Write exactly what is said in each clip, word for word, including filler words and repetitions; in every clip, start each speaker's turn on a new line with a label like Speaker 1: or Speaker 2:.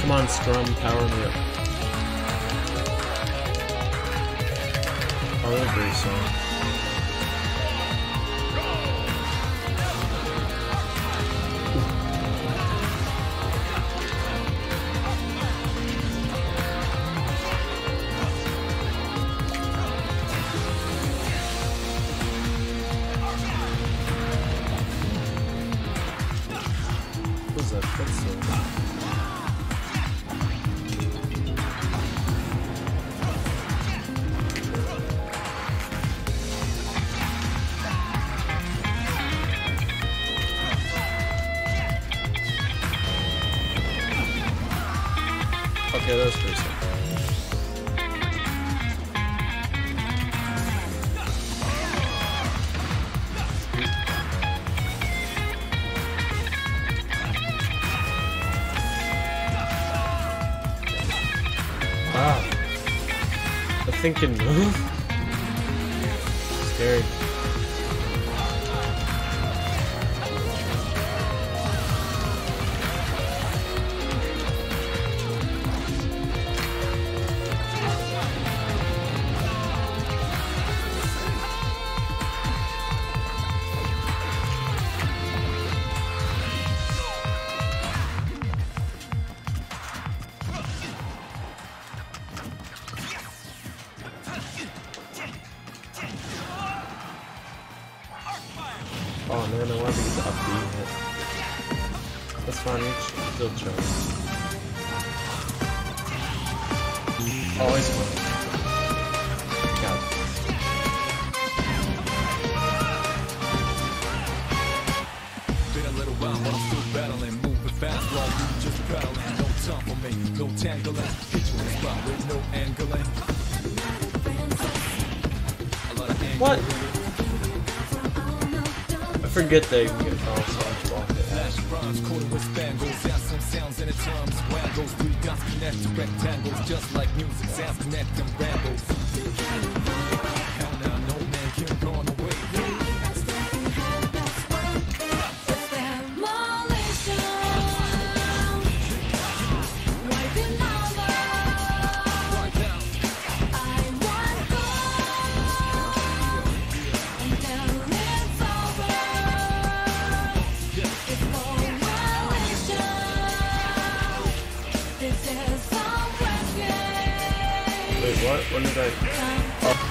Speaker 1: Come on, Scrum, power me up. I would agree, so. What's that? That's so. Okay, that was pretty simple. Wow. The thing can move? Scary. Oh man, I wanted to get the up B hit. That's fine, we should still try. Always fun. Got it.
Speaker 2: Been a little while, but I'm still battling. Moving fast while you just battling. No time for me, no tangling. Hit you in the spot with no angling. A lot of angling.
Speaker 1: What? I forget that you can get false slash block it.
Speaker 2: Flash runs, quarter with spangles, got some sounds in the terms. Wangles, three dots connect to rectangles, just like music sounds connect and rambles. Hell now, no man can run away.
Speaker 1: Wait, what? When did I? Oh.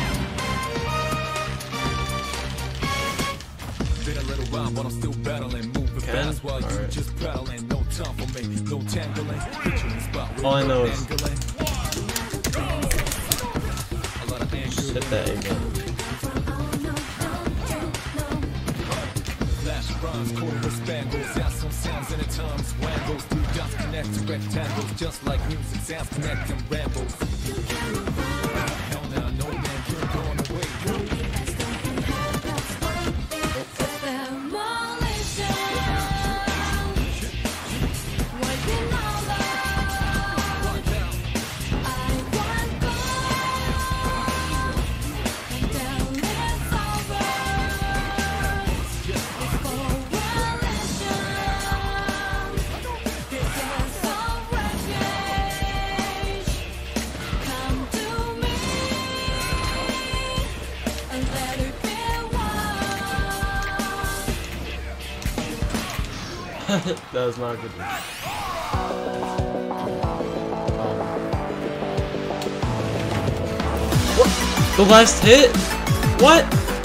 Speaker 2: Been a little while, but I'm still battling. Moving
Speaker 1: Can?
Speaker 2: fast while you
Speaker 1: Right.
Speaker 2: just battling. No time for me, no tangling. Hit you in the spot with
Speaker 1: All I
Speaker 2: no
Speaker 1: know is-
Speaker 2: angling. A lot of
Speaker 1: Just
Speaker 2: angling.
Speaker 1: hit that again.
Speaker 2: Flash runs, quarter with spangles, got some sounds in the terms. Wangles, three dots connect to rectangles, just like music sounds connect and rambles. Hell now, no man can run away.
Speaker 1: That was not a good one. Um, what? The last hit? What?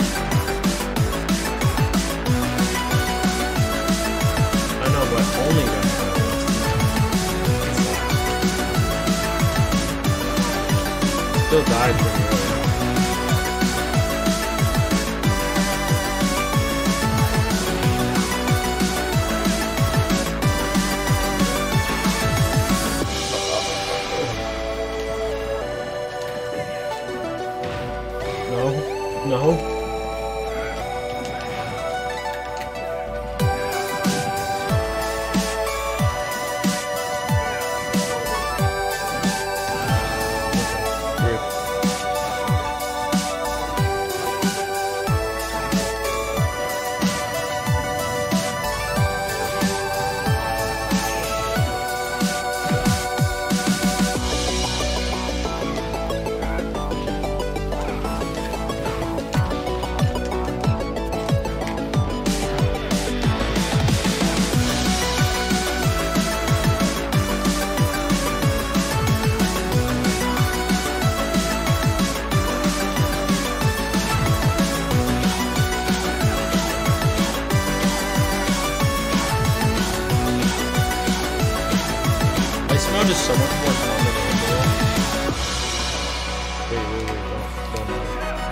Speaker 1: I know, but only got still died pretty early. No. Weird. just so much more common. Wait, wait, wait, don't, don't.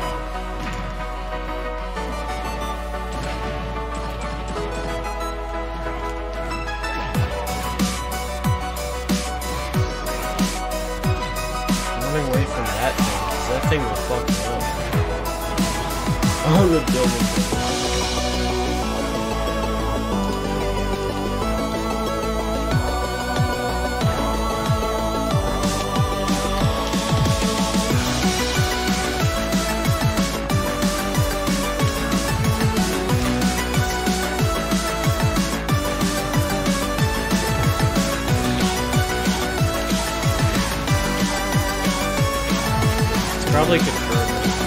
Speaker 1: Running away from that thing, because that thing will fuck me up. Oh, the building. Probably confirmed.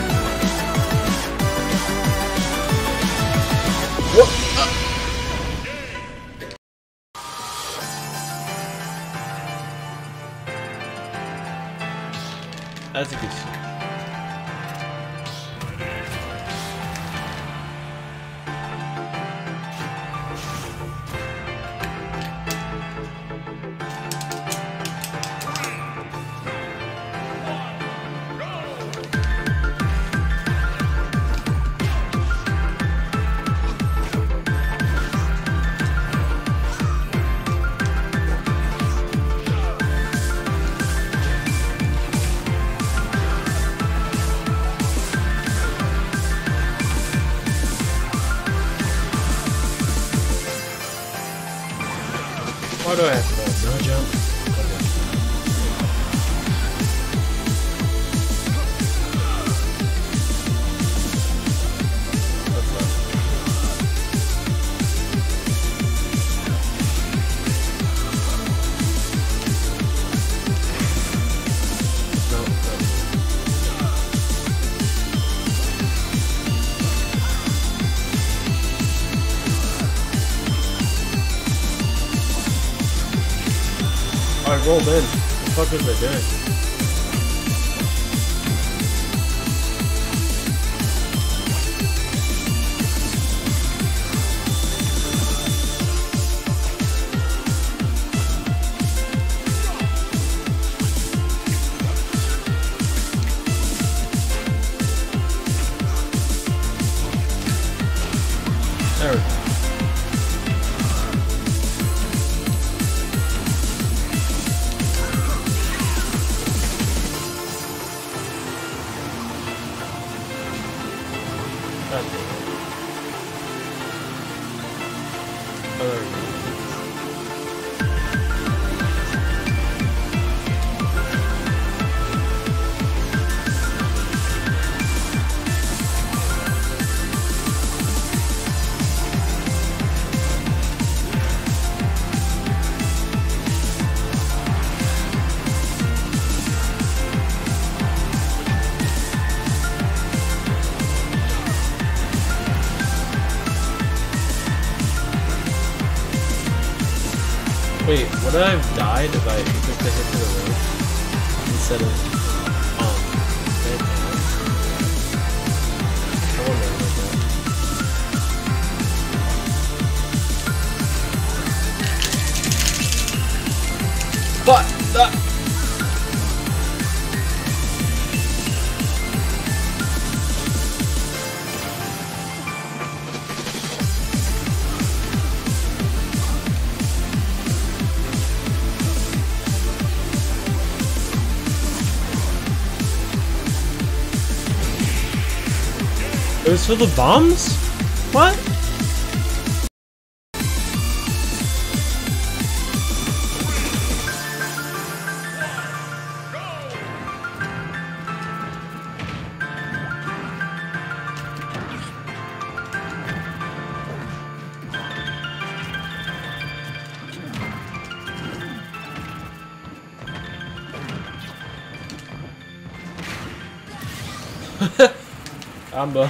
Speaker 1: What? Uh. That's a good shot. Why do I have to go? No jump? Okay. What's that? No, no. I rolled in. What the fuck was I doing? There we go. Oh, there we go. Wait, would I have died if I took the hit to the road instead of um dead down? I wonder about that. But that. It was for the bombs? What? Amber.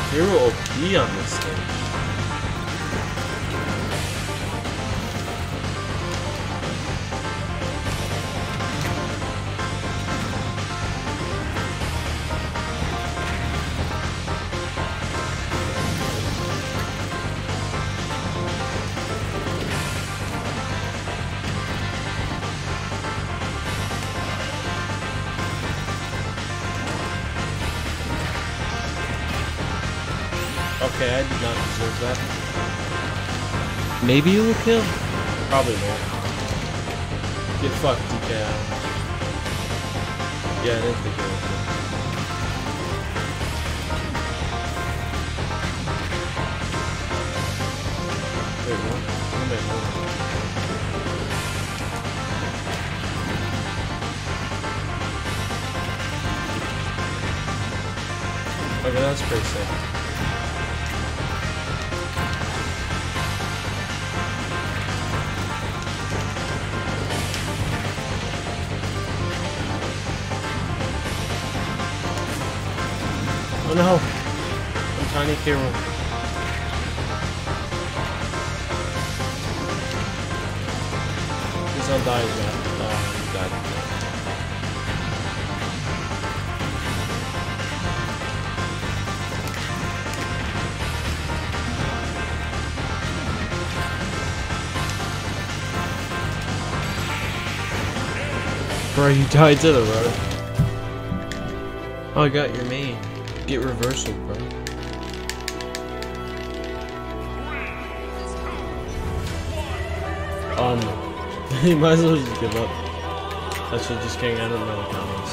Speaker 1: Hero O P on this thing. Okay, I did not deserve that. Maybe you will kill? Probably not. Get fucked, D K. Yeah, I didn't think it would kill. Wait, what? What am I holding? Okay, that's pretty sick. Oh no! I'm Tiny Hero. Please don't die, man. Oh, he died. Bro, you died to the road. Oh, I got your main. Get reversal, bro. Um, you might as well just give up. That's what just kidding, I don't know what that was.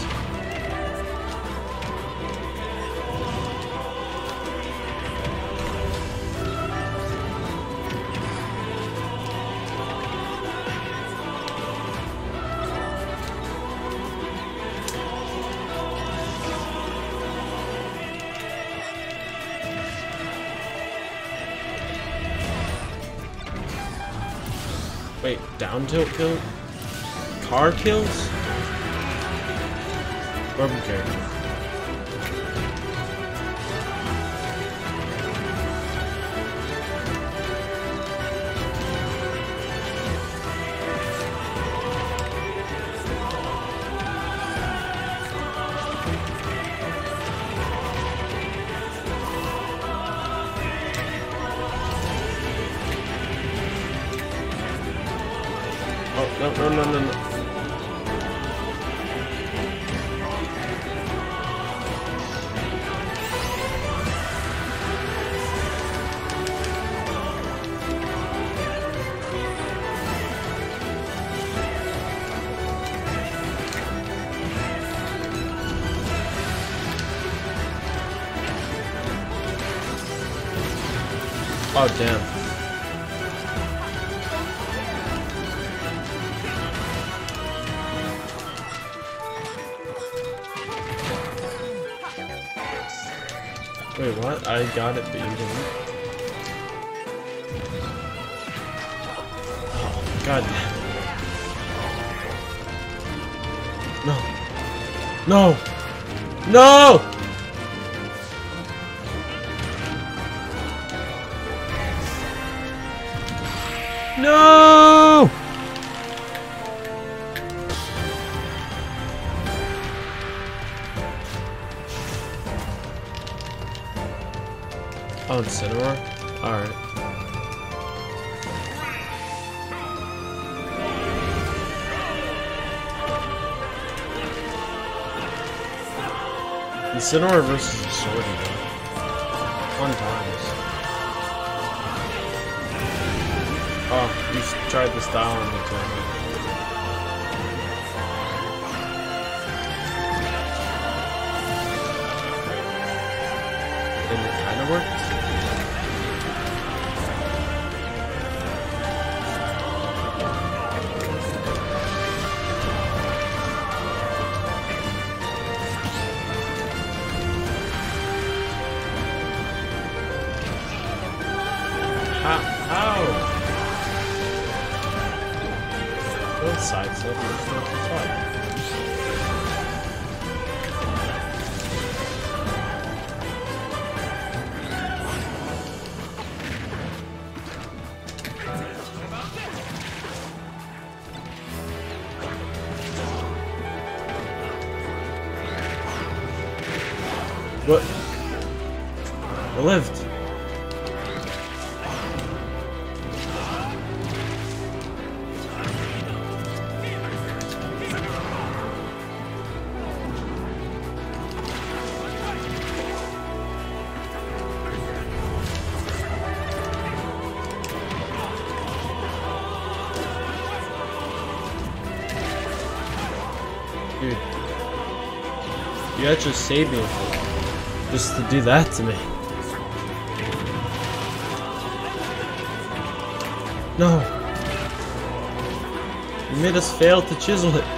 Speaker 1: Wait, down tilt kill? Car kills? Rubber character. Oh, no, no, no, no, no. Oh, damn. Wait, what? I got it, but you didn't. Oh, god damn it. No. No! No! No! Oh, Incineroar? Alright. Incineroar versus a Swordy, though. Fun times. Oh, he's tried the style on me too. And it kinda worked. How? How? Don't sidestep, it's not the fight. What? I lived. Dude, you actually saved me just to do that to me. No, you made us fail to chisel it.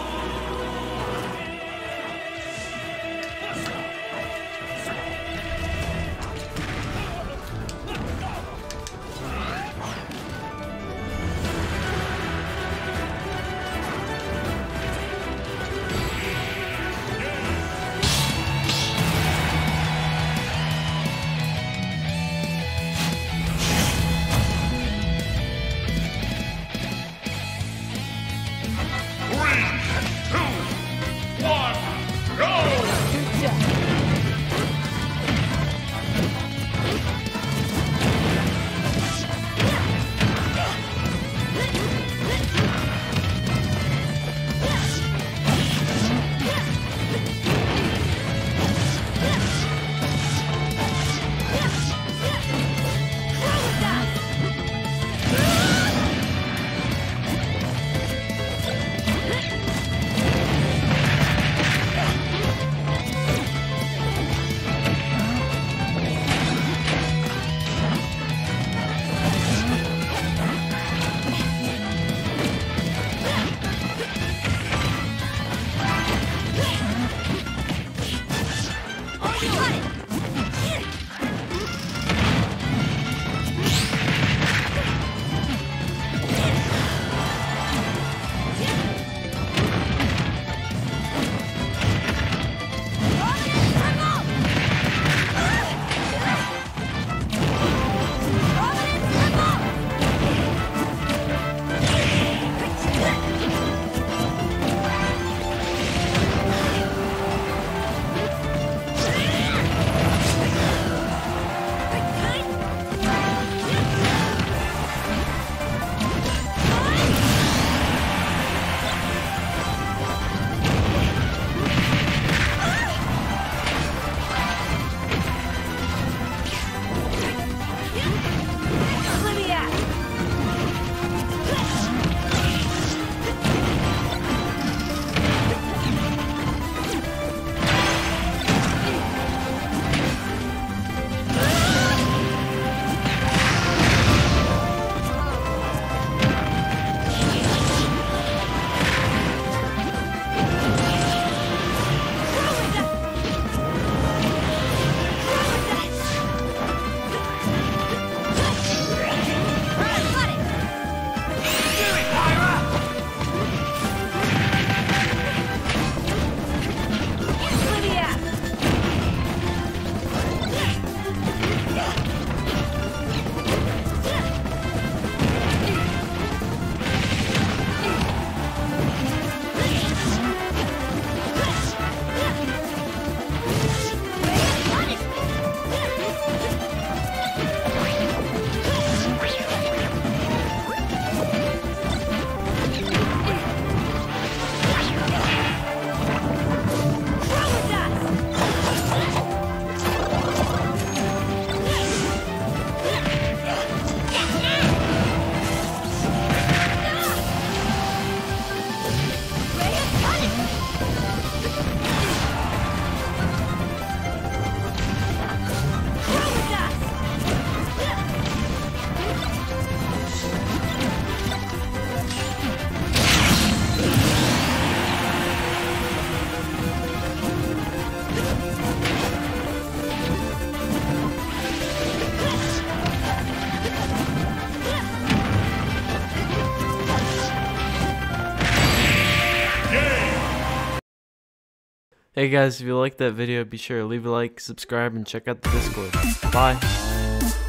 Speaker 1: Hey guys, if you liked that video, be sure to leave a like, subscribe, and check out the Discord. Bye!